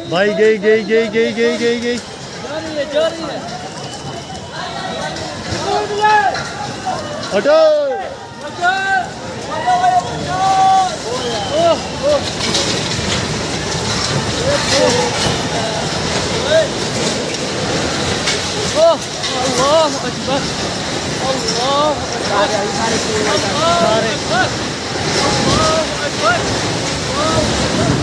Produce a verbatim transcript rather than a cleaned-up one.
भाई गई गई गई गई गई गई गई जा रही है जा रही है। हटो। अल्लाह अकबर अल्लाह अकबर अल्लाह अकबर अल्लाह अकबर।